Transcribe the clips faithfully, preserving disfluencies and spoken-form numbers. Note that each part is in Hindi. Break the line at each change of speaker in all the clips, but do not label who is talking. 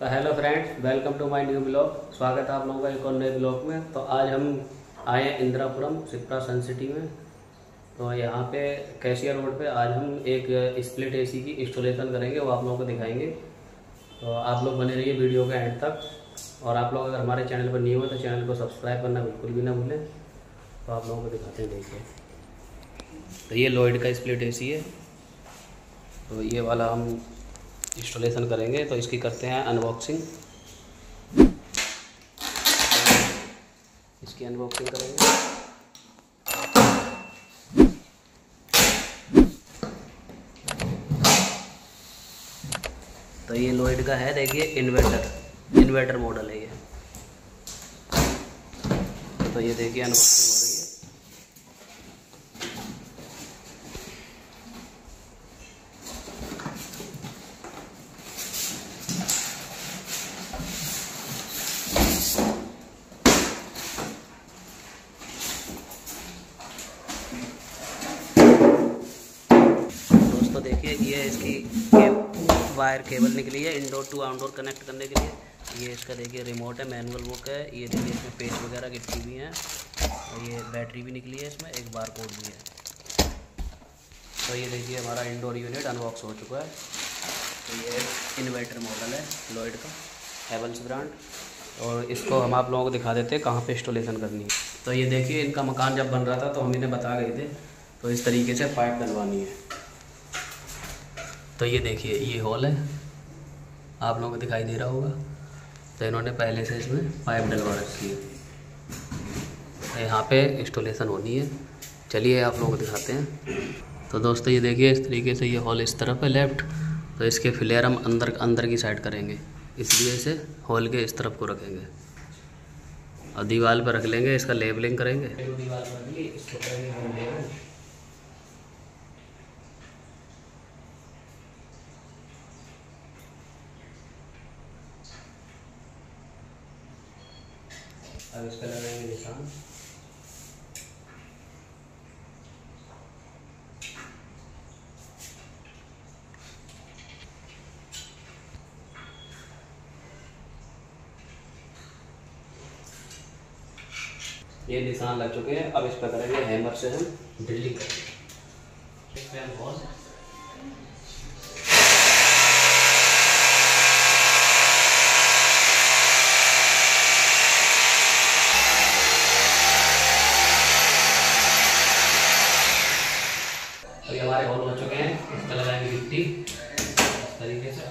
तो hello friends, welcome to my new blog. स्वागत है आप लोगों का एक और नए ब्लॉग में। तो आज हम आए हैं इंदिरापुरम सिप्रा सन सिटी में। तो यहाँ पे कैशिया रोड पे आज हम एक स्प्लिट एसी की इंस्टॉलेशन करेंगे, वो आप लोगों को दिखाएंगे। तो आप लोग बने रहिए वीडियो के एंड तक। और आप लोग अगर हमारे चैनल पर न्यू हो तो चैनल को सब्सक्राइब करना बिल्कुल भी ना भूलें। तो आप लोगों को दिखाते हैं, देखिए। तो ये लॉयड का स्प्लिट एसी है। तो ये वाला हम इंस्टॉलेशन करेंगे, तो इसकी करते हैं अनबॉक्सिंग। इसकी अनबॉक्सिंग करेंगे। तो ये लॉयड का है, देखिए इन्वर्टर इन्वर्टर मॉडल है ये। तो ये देखिए अनबॉक्सिंग हो रही है। तो देखिए ये इसकी के, वायर केबल निकली है इंडोर टू आउटडोर कनेक्ट करने के लिए। ये इसका देखिए रिमोट है, मैनुअल बुक है। ये देखिए इसमें पेज वगैरह गिट्टी भी हैं। और ये बैटरी भी निकली है, इसमें एक बार कोड भी है। तो ये देखिए हमारा इंडोर यूनिट अनबॉक्स हो चुका है। तो ये इन्वर्टर मॉडल है लॉयड का, हैवेल्स ब्रांड। और इसको हम आप लोगों को दिखा देते हैं कहाँ पे इंस्टॉलेशन करनी है। तो ये देखिए इनका मकान जब बन रहा था तो हम इन्हें बता गए थे। तो इस तरीके से पाइप डलवानी है। तो ये देखिए ये हॉल है, आप लोगों को दिखाई दे रहा होगा। तो इन्होंने पहले से इसमें पाइप डलवा रखी है। तो यहाँ पे इंस्टॉलेशन होनी है। चलिए आप लोगों को दिखाते हैं। तो दोस्तों ये देखिए इस तरीके से ये हॉल इस तरफ है लेफ़्ट। तो इसके फ्लेयर हम अंदर अंदर की साइड करेंगे, इसलिए इसे हॉल के इस तरफ को रखेंगे। और दीवार पर रख लेंगे, इसका लेबलिंग करेंगे। दीवार पर इसको करेंगे। अब इस पर लगाएंगे निशान। ये निशान लग चुके हैं। अब इस पर करेंगे हैमर से हम ड्रिलिंग करेंगे। इस पे हम बहुत अभी हमारे हॉल हो चुके हैं। इस पर लगाएंगे गिट्टी इस तरीके से।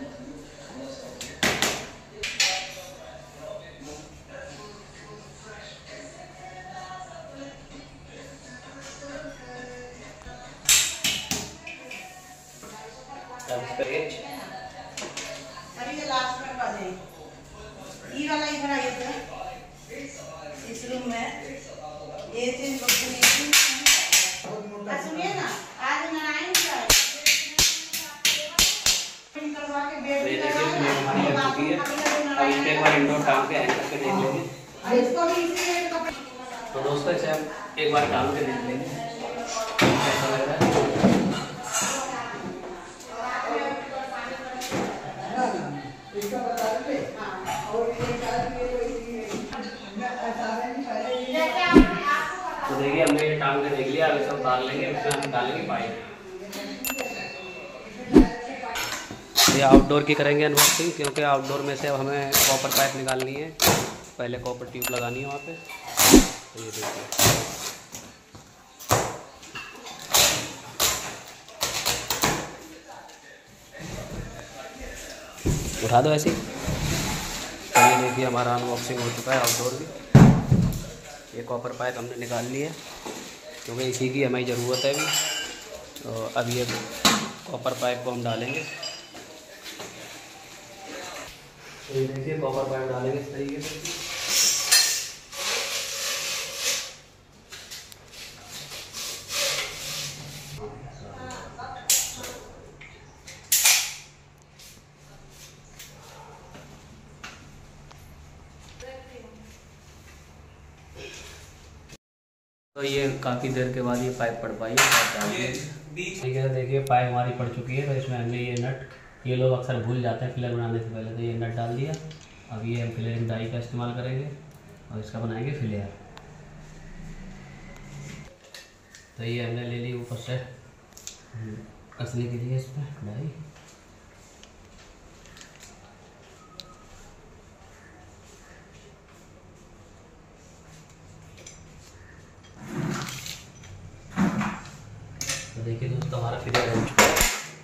तब इस पर एच
अभी ये लास्ट में वाले ये वाला इधर आइए था इस रूम में। ये चीज सुनिए ना, आज नारायण का करवा के बेड पे
हमारी लग चुकी है। अब इस पे एक बार इंडोर टांग के हैंग करके देख लेंगे।
इसको भी इसी कपड़े।
तो दोस्तों इसे हम एक बार टांग के देख लेंगे कैसा लग रहा है। तो देखिए हमने ये टांग के देख लिया। अब इसे हम डाल लेंगे, उसमें हम डालेंगे पाइप। ये आउटडोर की करेंगे अनबॉक्सिंग, क्योंकि आउटडोर में से अब हमें कॉपर पाइप निकालनी है। पहले कॉपर ट्यूब लगानी है वहाँ पे। तो ये देखिए उठा दो ऐसे ही। तो ये देखिए हमारा अनबॉक्सिंग हो चुका है आउटडोर की। ये कॉपर पाइप हमने निकाल ली है, क्योंकि इसी की हमें ज़रूरत है अभी। तो अब ये कॉपर पाइप को हम डालेंगे। तो ये देखिए कॉपर पाइप डालेंगे इस तरीके से। तो ये काफ़ी देर के बाद ये पाइप पड़ पाई है। ठीक है, देखिए पाइप हमारी पड़ चुकी है। तो इसमें हमने ये नट ये लोग अक्सर भूल जाते हैं फिलर बनाने से पहले। तो ये नट डाल दिया। अब ये हम फिलरिंग डाई का इस्तेमाल करेंगे और इसका बनाएंगे फिलेयर। तो ये हमने ले ली ऊपर से कसने के लिए इस पर डाई। तो देखिए दोस्तों हमारा फिलेयर हो चुका है।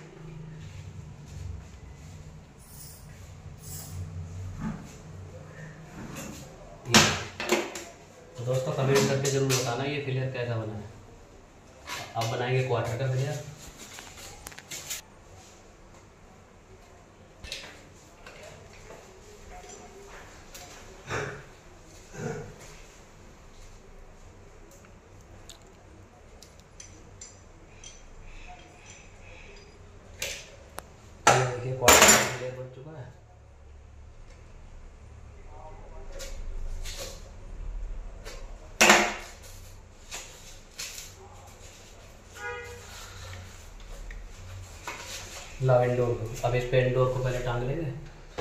तो दोस्तों कमेंट करके जरूर बताना ये फिलेयर कैसा बना है। अब बनाएंगे क्वार्टर का फिलेयर। देखिए क्वार्टर का फिलेयर बन चुका है। लाओ इंडोर को। अब इस पे इंडोर को पहले टांग लेंगे।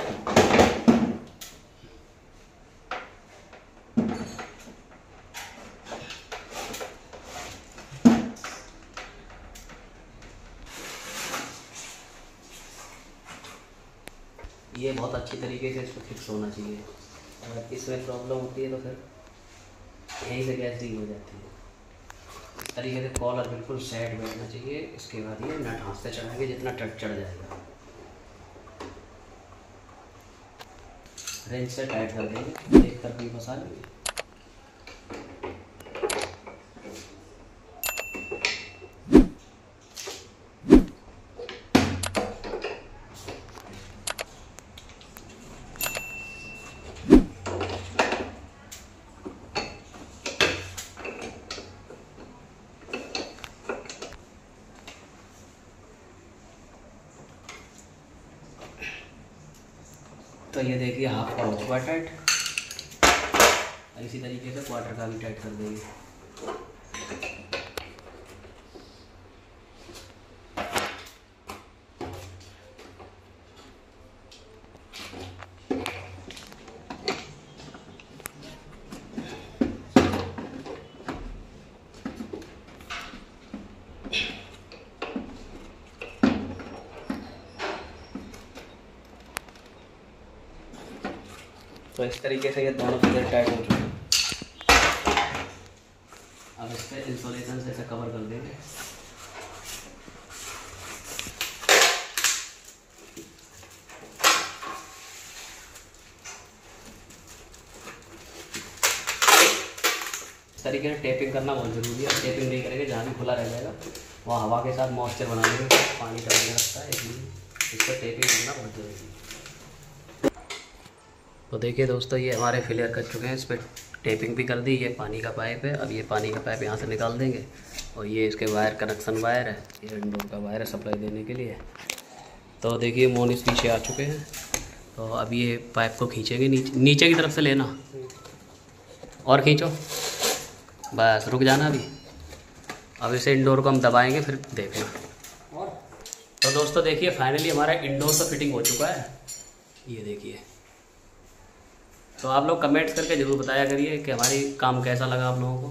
ये बहुत अच्छी तरीके से इस पर फिक्स होना चाहिए। अगर इसमें प्रॉब्लम होती है तो फिर यहीं से गैस लीक हो जाती है। इस तरीके से कॉलर बिल्कुल सेट बैठना चाहिए। इसके बाद ये नट हाथ से चढ़ाएंगे जितना टट चढ़ जाएगा। रेंच से टाइट कर देंगे, एक तरफ भी फंसा लेंगे। तो ये देखिए हाफ का हो चुका है टाइट। इसी तरीके से क्वार्टर का भी टाइट कर देंगे। तो इस तरीके से ये दोनों फिलेयर टाइट हो चुके हैं। अब इस पर इंसुलेशन से इसे कवर कर देंगे। इस तरीके से टेपिंग करना बहुत ज़रूरी है। टेपिंग नहीं करेंगे जहाँ भी खुला रह जाएगा वहाँ हवा के साथ मॉइस्चर बना लेंगे, पानी चढ़ने लगता है, इसलिए इस पर टेपिंग करना बहुत ज़रूरी है। तो देखिए दोस्तों ये हमारे फिलेयर कर चुके हैं। इस पर टेपिंग भी कर दी। ये पानी का पाइप है। अब ये पानी का पाइप यहाँ से निकाल देंगे और ये इसके वायर कनेक्शन वायर है। ये इंडोर का वायर है सप्लाई देने के लिए। तो देखिए मोनिस पीछे आ चुके हैं। तो अब ये पाइप को खींचेंगे नीचे नीचे की तरफ से लेना और खींचो, बस रुक जाना अभी। अब इसे इंडोर को हम दबाएंगे फिर देखना। तो दोस्तों देखिए फाइनली हमारा इंडोर तो फिटिंग हो चुका है। ये देखिए। तो आप लोग कमेंट्स करके ज़रूर बताया करिए कि हमारी काम कैसा लगा आप लोगों को।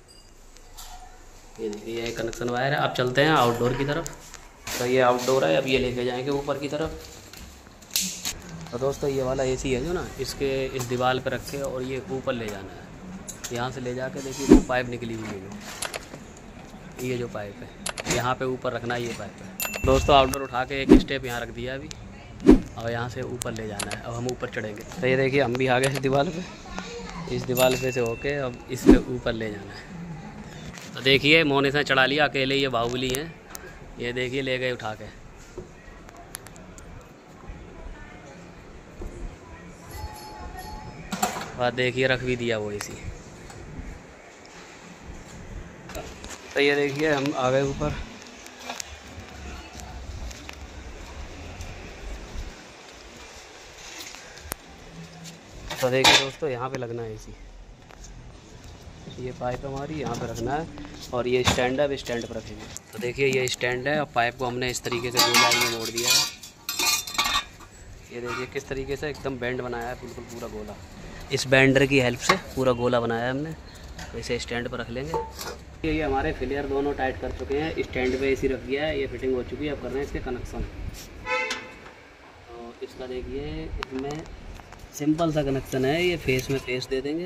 ये देखिए ये कनेक्शन वायर है। अब चलते हैं आउटडोर की तरफ। तो ये आउटडोर है। अब ये लेके जाएंगे ऊपर की तरफ। तो दोस्तों ये वाला एसी है जो ना, इसके इस दीवार पर रखे और ये ऊपर ले जाना है। यहाँ से ले जाके देखिए वो पाइप निकली हुई है जो, ये जो पाइप है यहाँ पे ऊपर रखना है। ये पाइप है दोस्तों। आउटडोर उठा के एक स्टेप यहाँ रख दिया अभी और यहाँ से ऊपर ले जाना है। अब हम ऊपर चढ़ेंगे। तो ये देखिए हम भी आ गए इस दीवार पे। इस दीवार पे से होके अब इस पे ऊपर ले जाना है। तो देखिए मोने से चढ़ा लिया अकेले, ये बाहुबली हैं। ये देखिए ले गए उठा के। और देखिए रख भी दिया वो इसी। तो ये देखिए हम आ गए ऊपर। तो देखिए दोस्तों यहाँ पे लगना है एसी। ये पाइप हमारी यहाँ पे रखना है और ये स्टैंड है, अब स्टैंड पर रखेंगे। तो देखिए ये स्टैंड है। अब पाइप को हमने इस तरीके से दो लाइन में मोड़ दिया है। ये देखिए किस तरीके से एकदम बैंड बनाया है, बिल्कुल पूरा गोला। इस बैंडर की हेल्प से पूरा गोला बनाया है हमने। तो इसे स्टैंड पर रख लेंगे। ये हमारे फ्लेयर दोनों टाइट कर चुके हैं, स्टैंड पे इसी रख दिया है, ये फिटिंग हो चुकी है। अब कर रहे हैं इसके कनेक्शन। तो इसका देखिए इसमें सिंपल सा कनेक्शन है, ये फेस में फेस दे देंगे।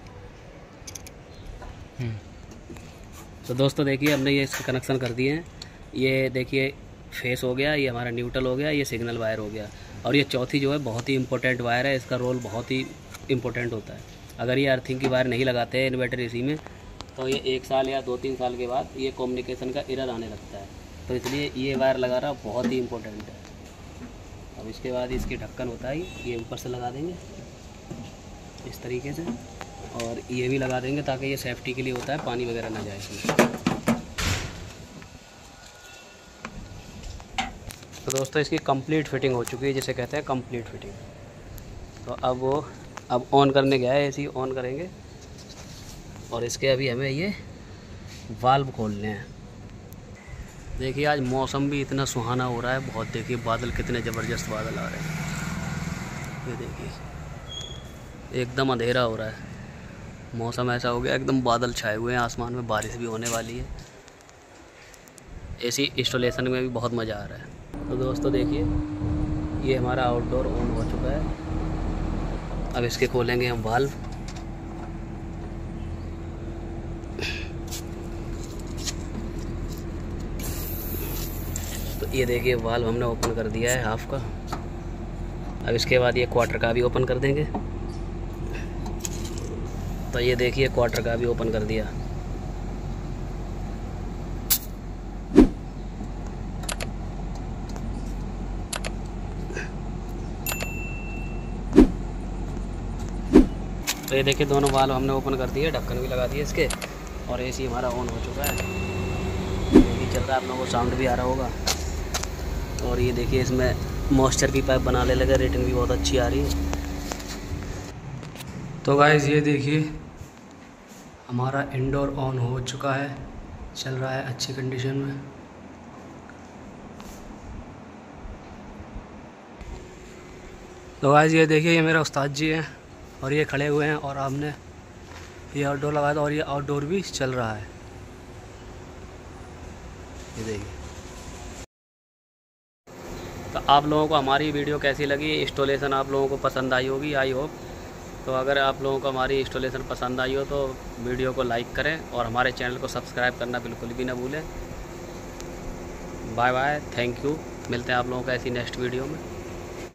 तो दोस्तों देखिए हमने ये इसके कनेक्शन कर दिए हैं। ये देखिए फेस हो गया, ये हमारा न्यूट्रल हो गया, ये सिग्नल वायर हो गया। और ये चौथी जो है बहुत ही इंपॉर्टेंट वायर है, इसका रोल बहुत ही इंपॉर्टेंट होता है। अगर ये अर्थिंग की वायर नहीं लगाते हैं इन्वर्टर एसी में तो ये एक साल या दो तीन साल के बाद ये कम्युनिकेशन का एरर आने लगता है। तो इसलिए ये वायर लगाना बहुत ही इम्पोर्टेंट है। अब इसके बाद इसकी ढक्कन होता है, ये ऊपर से लगा देंगे इस तरीके से, और ये भी लगा देंगे ताकि ये सेफ्टी के लिए होता है, पानी वगैरह ना जाए इसमें। तो दोस्तों इसकी कंप्लीट फिटिंग हो चुकी है, जिसे कहते हैं कंप्लीट फिटिंग। तो अब वो अब ऑन करने गया है, ऐसे ही ऑन करेंगे। और इसके अभी हमें ये वाल्व खोलने हैं। देखिए आज मौसम भी इतना सुहाना हो रहा है बहुत। देखिए बादल कितने ज़बरदस्त बादल आ रहे हैं, ये देखिए एकदम अंधेरा हो रहा है। मौसम ऐसा हो गया एकदम, बादल छाए हुए हैं आसमान में, बारिश भी होने वाली है। एसी इंस्टॉलेशन में भी बहुत मज़ा आ रहा है। तो दोस्तों देखिए ये हमारा आउटडोर ऑन हो चुका है। अब इसके खोलेंगे हम वाल्व। तो ये देखिए वाल्व हमने ओपन कर दिया है हाफ का। अब इसके बाद ये क्वार्टर का भी ओपन कर देंगे। तो ये देखिए क्वार्टर का भी ओपन कर दिया। तो ये देखिए दोनों वाल्व हमने ओपन कर दिए, ढक्कन भी लगा दिए इसके, और एसी हमारा ऑन हो चुका है। एसी चल रहा है, आप लोगों को साउंड भी आ रहा होगा। और ये देखिए इसमें मॉइस्चर की पाइप बनाने लगे, रेटिंग भी बहुत अच्छी आ रही है।
तो गाइस ये देखिए हमारा इंडोर ऑन हो चुका है, चल रहा है अच्छी कंडीशन में। तो गाइस ये देखिए ये मेरा उस्ताद जी हैं और ये खड़े हुए हैं, और हमने ये आउटडोर लगाया था और ये आउटडोर भी चल रहा है, ये देखिए।
तो आप लोगों को हमारी वीडियो कैसी लगी, इंस्टॉलेशन आप लोगों को पसंद आई होगी, आई होप। तो अगर आप लोगों को हमारी इंस्टॉलेशन पसंद आई हो तो वीडियो को लाइक करें और हमारे चैनल को सब्सक्राइब करना बिल्कुल भी ना भूलें। Bye bye, thank you. मिलते हैं आप लोगों को ऐसी नेक्स्ट वीडियो में।